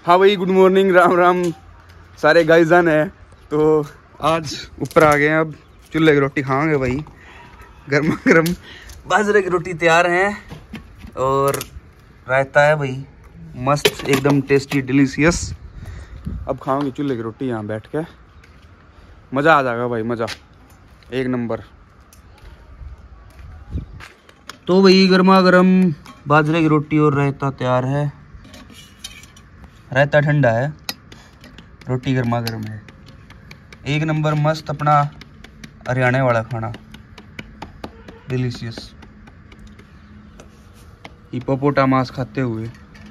हाँ भाई, good morning, Ram Ram सारे गाइजान है। तो आज ऊपर आ गए हैं, अब चूल्हे की रोटी खाएंगे भाई। गर्मा गर्म बाजरे की रोटी तैयार है और रायता है भाई, मस्त एकदम टेस्टी डिलीशियस। अब खाओगे चूल्हे की रोटी यहाँ बैठ के, मज़ा आ जाएगा भाई, मज़ा एक नंबर। तो भाई गर्मा गर्म बाजरे की रोटी और रायता तैयार है। रायता ठंडा है, रोटी गर्मा गर्म है, एक नंबर मस्त अपना हरियाणा वाला खाना, डिलीशियस। हिप्पोपोटामस खाते हुए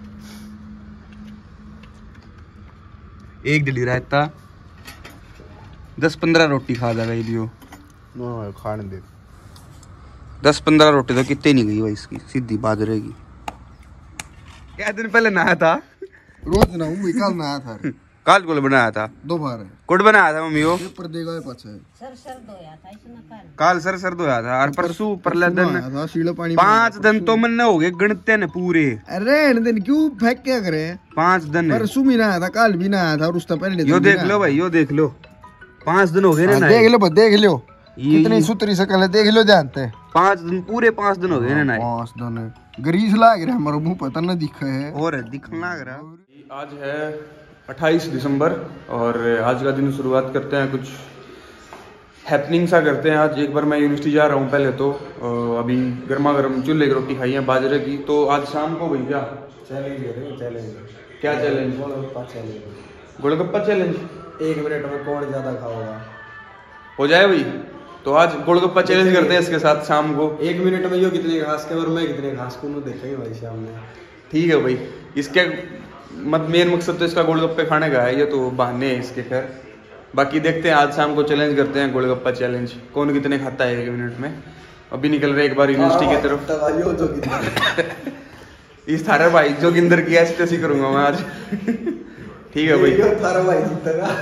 एक दिल्ली रायता 10-15 रोटी खा जाएगा ये भी हो। खाने दे 10-15 रोटी तो कितने नहीं गई भाई इसकी, सीधी बाजरे की। क्या दिन पहले नहाया था? रोज ना हूँ, कल नहाया था। काल को बनाया था, 2 बार कुट बनाया था मम्मी को। पर देगा पाछे सर सर धोया था और परसों परले दिन था शीलो पानी 5 दिन तो मन हो गए गणते ने पूरे। अरे दिन क्यों फेंक क्या करे, 5 दिन परसों भी नहाया था, कल भी नहाया था और उस पहले यो देख लो भाई, यो देख लो, 5 दिन हो गए ना। देख लो कितनी सुतरी शकल है, देख लो जानते। 5 दिन पूरे 5 दिन हो गए ना। 5 दिन गरीस लाग रहा हमारा मुंह पता ना दिखा है और दिखने लग रहा। आज है 28 दिसंबर और आज का दिन शुरुआत करते हैं, कुछ हैपनिंग सा करते हैं। आज एक बार मैं यूनिवर्सिटी जा रहा हूँ पहले तो, अभी गर्मा गर्म चूल्हे की रोटी खाई है बाजरे की। तो आज शाम को भाई क्या चैलेंज क्या चैलेंज? गोलगप्पा चैलेंज। 1 मिनट में कौन ज्यादा खाओगा हो जाए भाई। तो आज गोलगप्पा चैलेंज करते हैं इसके साथ शाम को। 1 मिनट में यो कितने घास के और मैं कितने घास को देखेंगे भाई शाम में। ठीक है भाई, इसके मेन मकसद तो इसका गोलगप्पे खाने का है, ये तो बहाने हैं इसके। खैर बाकी देखते हैं, आज शाम को चैलेंज करते हैं गोलगप्पा चैलेंज, कौन कितने खाता है 1 मिनट में। अभी निकल रहे एक बार यूनिवर्सिटी की तरफ। इस थारा भाई जोगिंदर की ऐसी तैसी करूंगा मैं आज। ठीक है भाई, थारा भाई जीतेगा।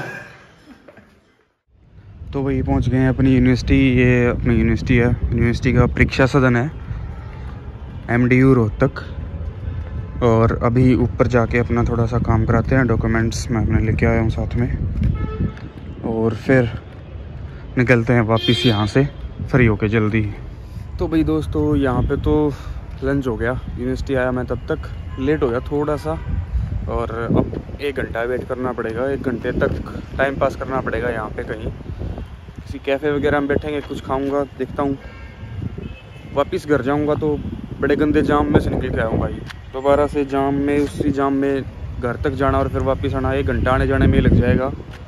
तो भाई पहुंच गए हैं अपनी यूनिवर्सिटी। ये अपनी यूनिवर्सिटी है, यूनिवर्सिटी का परीक्षा सदन है, MDU रोहतक। और अभी ऊपर जाके अपना थोड़ा सा काम कराते हैं, डॉक्यूमेंट्स मैं अपने लेके आया हूँ साथ में, और फिर निकलते हैं वापस यहाँ से फ्री होके जल्दी। तो भाई दोस्तों यहाँ पे तो लंच हो गया, यूनिवर्सिटी आया मैं तब तक, लेट हो गया थोड़ा सा, और अब 1 घंटा वेट करना पड़ेगा। 1 घंटे तक टाइम पास करना पड़ेगा यहाँ पे, कहीं किसी कैफ़े वगैरह में बैठेंगे, कुछ खाऊंगा, देखता हूँ। वापस घर जाऊँगा तो बड़े गंदे जाम में से निकल के आऊँ भाई, दोबारा से जाम में, उसी जाम में घर तक जाना और फिर वापस आना, 1 घंटा आने जाने में लग जाएगा।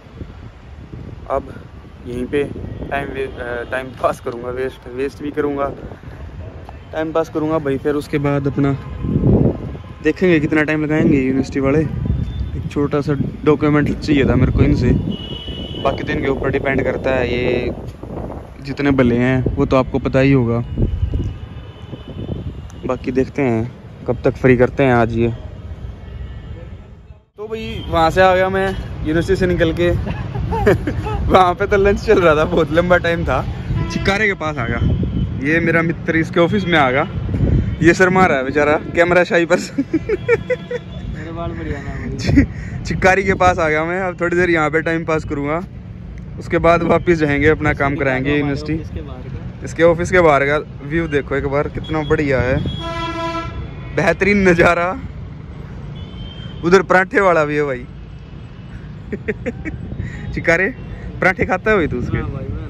अब यहीं पे टाइम पास करूँगा, वेस्ट भी करूँगा, टाइम पास करूँगा भाई। फिर उसके बाद अपना देखेंगे कितना टाइम लगाएंगे यूनिवर्सिटी वाले। एक छोटा सा डॉक्यूमेंट चाहिए था मेरे को इनसे, बाकी तो इनके ऊपर डिपेंड करता है, ये जितने भले हैं वो तो आपको पता ही होगा। बाकी देखते हैं कब तक फ्री करते हैं आज ये। तो भाई वहाँ से आ गया मैं यूनिवर्सिटी से निकल के। वहाँ पे तो लंच चल रहा था, बहुत लंबा टाइम था। चिकारे के पास आ गया, ये मेरा मित्र इसके ऑफिस में आ गया, ये शर्मा रहा है बेचारा, कैमरा शाही पर। मेरे बाल बढ़िया। चिकारी के पास आ गया मैं, अब थोड़ी देर यहाँ पे टाइम पास करूँगा, उसके बाद वापस जाएंगे, अपना काम कराएंगे यूनिवर्सिटी। इसके ऑफिस के बाहर का व्यू देखो एक बार, कितना बढ़िया है, बेहतरीन नज़ारा। उधर पराठे वाला भी है भाई। चिकारे पराठे खाता है भाई तू उसके?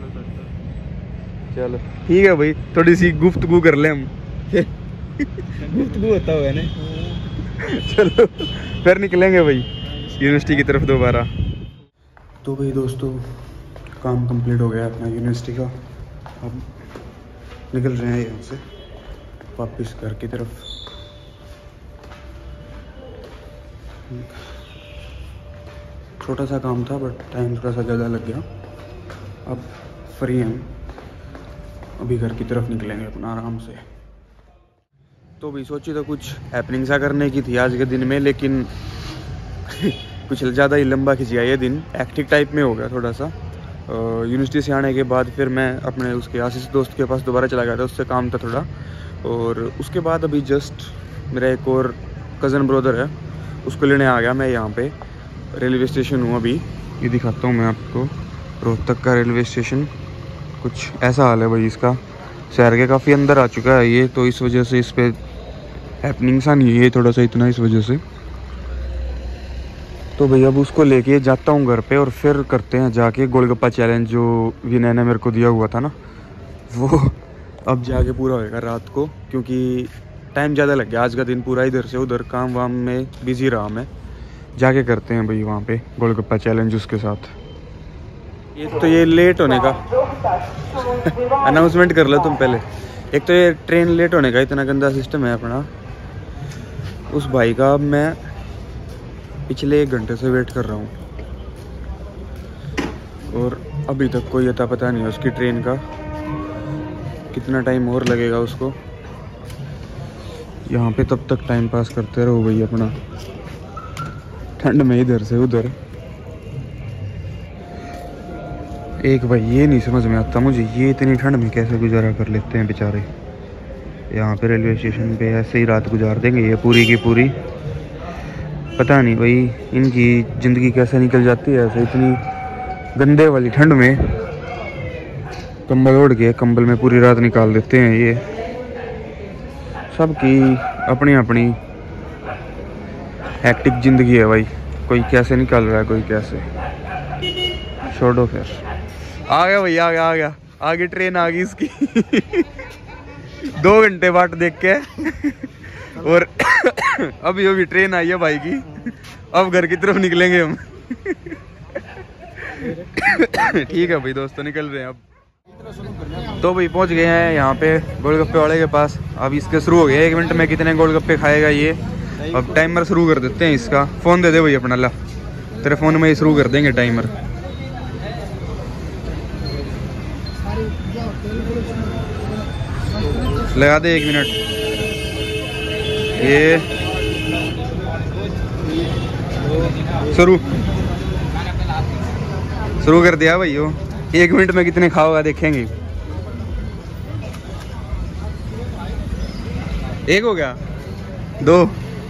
चलो ठीक है भाई, थोड़ी सी गुफ्तगू कर ले हम। गुफ्तगू होता होगा ना। चलो फिर निकलेंगे भाई यूनिवर्सिटी की तरफ दोबारा। तो भाई दोस्तों काम कंप्लीट हो गया अपना यूनिवर्सिटी का, अब निकल रहे हैं यहाँ से वापस घर की तरफ। छोटा सा काम था बट टाइम थोड़ा सा ज़्यादा लग गया। अब फ्री हैं, अभी घर की तरफ निकलेंगे अपना आराम से। तो भी सोची तो कुछ हैपनिंग सा करने की थी आज के दिन में, लेकिन कुछ ज़्यादा ही लंबा खिंच गया ये दिन, एक्टिव टाइप में हो गया थोड़ा सा। यूनिवर्सिटी से आने के बाद फिर मैं अपने उसके आशीष दोस्त के पास दोबारा चला गया था, उससे काम था थोड़ा। और उसके बाद अभी जस्ट मेरा एक और कज़न ब्रदर है, उसको लेने आ गया मैं यहाँ पे रेलवे स्टेशन हूँ अभी। ये दिखाता हूँ मैं आपको रोहतक का रेलवे स्टेशन। कुछ ऐसा हाल है भाई इसका, शहर के काफ़ी अंदर आ चुका है ये, तो इस वजह से इस पर हैपनिंग सा नहीं है थोड़ा सा इतना, इस वजह से। तो भैया अब उसको लेके जाता हूँ घर पे और फिर करते हैं जाके गोलगप्पा चैलेंज जो विनय ने मेरे को दिया हुआ था ना, वो अब जाके पूरा होएगा रात को, क्योंकि टाइम ज़्यादा लग गया आज का दिन पूरा इधर से उधर काम वाम में बिजी रहा मैं। जाके करते हैं भाई वहाँ पे गोलगप्पा चैलेंज उसके साथ। ये लेट होने का अनाउंसमेंट कर लो तुम पहले। एक तो ये ट्रेन लेट होने का इतना गंदा सिस्टम है अपना। उस भाई का अब मैं पिछले 1 घंटे से वेट कर रहा हूँ और अभी तक कोई अता पता नहीं है उसकी ट्रेन का, कितना टाइम और लगेगा उसको। यहाँ पे तब तक टाइम पास करते रहो भाई अपना, ठंड में इधर से उधर। एक भाई ये नहीं समझ में आता मुझे, ये इतनी ठंड में कैसे गुजारा कर लेते हैं बेचारे। यहाँ पे रेलवे स्टेशन पे ऐसे ही रात गुजार देंगे ये पूरी की पूरी। पता नहीं भाई इनकी ज़िंदगी कैसे निकल जाती है ऐसे इतनी गंदे वाली ठंड में। कंबल ओढ़ के कंबल में पूरी रात निकाल देते हैं ये। सबकी अपनी अपनी हैक्टिक ज़िंदगी है भाई, कोई कैसे निकाल रहा है कोई कैसे। छोड़ो फिर। आ गया भैया आ गया आगे ट्रेन आ गई इसकी 2 घंटे बाट देख के और अभी अभी ट्रेन आई है भाई की। अब घर की तरफ निकलेंगे हम ठीक है भाई दोस्तों निकल रहे हैं अब। तो भाई पहुंच गए हैं यहाँ पे गोलगप्पे वाले के पास। अब इसके शुरू हो गए 1 मिनट में कितने गोलगप्पे खाएगा ये। अब टाइमर शुरू कर देते हैं इसका। फ़ोन दे दे भाई अपना, ला तेरे फ़ोन में ही शुरू कर देंगे टाइमर। लगा दे 1 मिनट। ये शुरू कर दिया भाई। 1 मिनट में कितने खाओगा देखेंगे। 1 हो गया, 2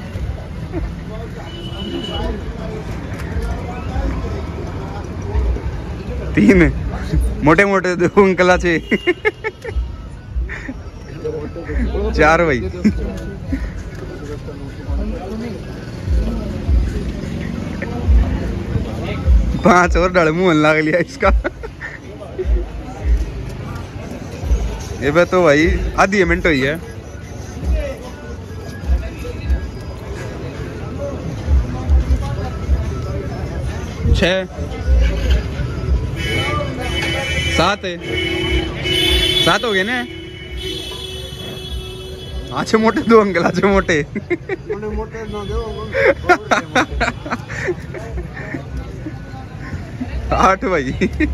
3 मोटे मोटे दो अंकला 6 4 भाई। 5 और डाल मुँह लग लिया इसका ये बे तो भाई आधी मिनट हुई है। छः 7 हो गए ना। अच्छे मोटे 2 अंकल अच्छे मोटे 8 भाई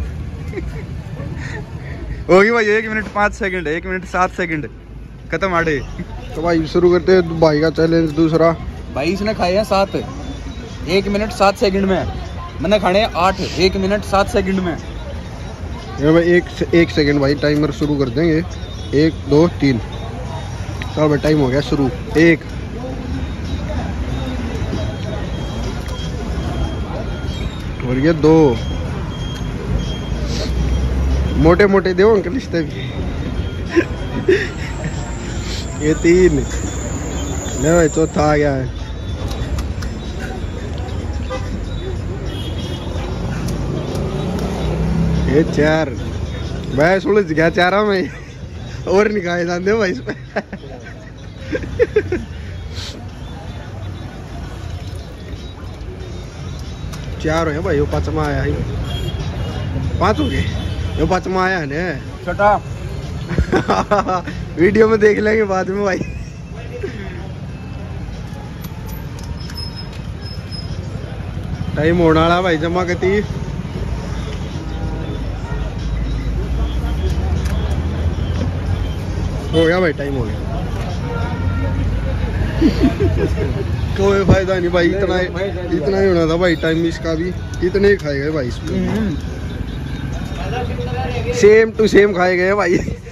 होगी भाई। 1 मिनट 5 सेकंड 1 मिनट 7 सेकंड खत्म 8। तो भाई शुरू करते हैं भाई का चैलेंज दूसरा। भाई इसने खाए हैं 7 1 मिनट 7 सेकंड में। मैंने खाने हैं 8 1 मिनट 7 सेकंड में। ये भाई 1 सेकंड भाई टाइमर शुरू कर देंगे। 1 2 3 चलो भाई टाइम हो गया शुरू। 1 और ये 2 मोटे मोटे दो अंकल इस भी ये 3 ले भाई चौथा आ गया है। ये 4 मैं सुलझ गया 4 में और निकाले जाते भाई इसमें 4 है भाई। वो 5वां आया है। 5 हो गए। वो 5वां आया है ना छोटा वीडियो में देख लेंगे बाद में भाई। टाइम होने वाला भाई जमा कती। हो गया भाई टाइम हो गया। कोई फायदा नहीं भाई इतना ही होना था भाई टाइम इसका भी। इतने ही खाए गए भाई इसमें सेम टू सेम खाए गए भाई।